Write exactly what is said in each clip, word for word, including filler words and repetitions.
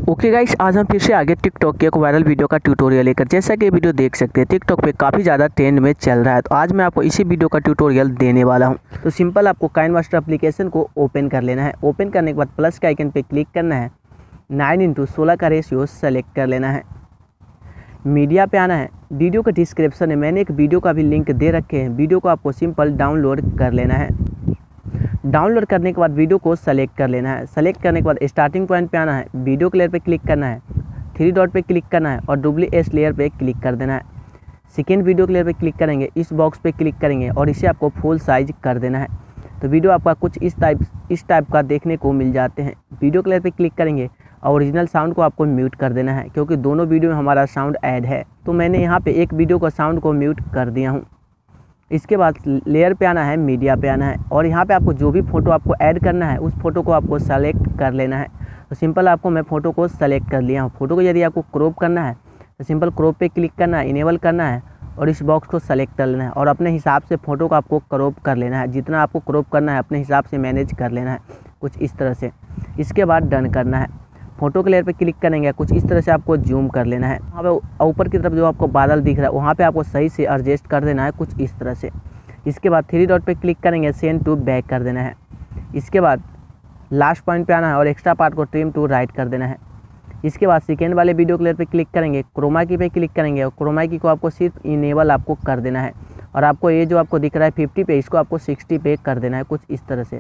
Okay guys, आज हम फिर से आगे टिकटॉक की एक वायरल वीडियो का ट्यूटोरियल लेकर, जैसा कि वीडियो देख सकते हैं टिकटॉक पे काफ़ी ज़्यादा ट्रेंड में चल रहा है। तो आज मैं आपको इसी वीडियो का ट्यूटोरियल देने वाला हूं। तो सिंपल आपको काइनमास्टर एप्लीकेशन को ओपन कर लेना है। ओपन करने के बाद प्लस के आइकन पे क्लिक करना है। नाइन इंटू सोलह का रेशियो सेलेक्ट कर लेना है। मीडिया पे आना है। वीडियो के डिस्क्रिप्शन में मैंने एक वीडियो का भी लिंक दे रखे हैं। वीडियो को आपको सिंपल डाउनलोड कर लेना है। डाउनलोड करने के बाद वीडियो को सेलेक्ट कर लेना है। सेलेक्ट करने के बाद स्टार्टिंग पॉइंट पे आना है। वीडियो के लेयर पे क्लिक करना है। थ्री डॉट पे क्लिक करना है और डुप्लीकेट लेयर पे क्लिक कर देना है। सेकेंड वीडियो के लेयर पे क्लिक करेंगे, इस बॉक्स पे क्लिक करेंगे और इसे आपको फुल साइज कर देना है। तो वीडियो आपका कुछ इस टाइप इस टाइप का देखने को मिल जाते हैं। वीडियो के लेयर पे क्लिक करेंगे और ओरिजिनल साउंड को आपको म्यूट कर देना है, क्योंकि दोनों वीडियो में हमारा साउंड ऐड है। तो मैंने यहाँ पे एक वीडियो का साउंड को म्यूट कर दिया हूँ। इसके बाद लेयर पे आना है, मीडिया पे आना है और यहाँ पे आपको जो भी फ़ोटो आपको ऐड करना है उस फोटो को आपको सेलेक्ट कर लेना है। तो सिंपल आपको मैं फ़ोटो को सेलेक्ट कर लिया हूँ। फ़ोटो को यदि आपको क्रॉप करना है तो सिंपल क्रॉप पे क्लिक करना है, इनेबल करना है और इस बॉक्स को सेलेक्ट कर लेना है और अपने हिसाब से फ़ोटो को आपको क्रॉप कर लेना है। जितना आपको क्रॉप करना है अपने हिसाब से मैनेज कर लेना है, कुछ इस तरह से। इसके बाद डन करना है। फोटो के लेयर पे क्लिक करेंगे, कुछ इस तरह से आपको जूम कर लेना है। वहाँ पे ऊपर की तरफ जो आपको बादल दिख रहा है वहाँ पे आपको सही से एडजस्ट कर देना है, कुछ इस तरह से। इसके बाद थ्री डॉट पे क्लिक करेंगे, सेंड टू बैक कर देना है। इसके बाद लास्ट पॉइंट पे आना है और एक्स्ट्रा पार्ट को ट्रिम टू राइट कर देना है। इसके बाद सेकेंड वाले वीडियो के लेयर पे क्लिक करेंगे, क्रोमा की पे क्लिक करेंगे और क्रोमा की को आपको सिर्फ इनेबल आपको कर देना है और आपको ये जो आपको दिख रहा है फिफ्टी पे, इसको आपको सिक्सटी पे कर देना है, कुछ इस तरह से।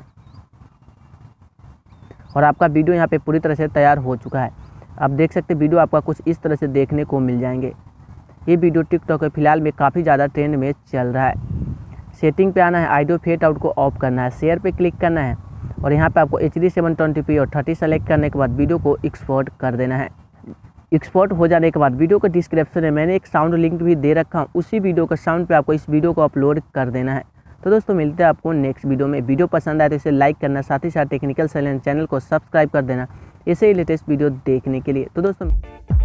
और आपका वीडियो यहाँ पे पूरी तरह से तैयार हो चुका है। आप देख सकते हैं वीडियो आपका कुछ इस तरह से देखने को मिल जाएंगे। ये वीडियो टिकटॉक पे फिलहाल में काफ़ी ज़्यादा ट्रेंड में चल रहा है। सेटिंग पे आना है, ऑडियो फेड आउट को ऑफ करना है, शेयर पे क्लिक करना है और यहाँ पे आपको H D seven twenty P और थर्टी सेलेक्ट करने के बाद वीडियो को एक्सपोर्ट कर देना है। एक्सपोर्ट हो जाने के बाद वीडियो के डिस्क्रिप्शन में मैंने एक साउंड लिंक भी दे रखा हूँ, उसी वीडियो का साउंड पे आपको इस वीडियो को अपलोड कर देना है। तो दोस्तों मिलते हैं आपको नेक्स्ट वीडियो में। वीडियो पसंद आए तो इसे लाइक करना, साथ ही साथ टेक्निकल साइलेंस चैनल को सब्सक्राइब कर देना ऐसे ही लेटेस्ट वीडियो देखने के लिए। तो दोस्तों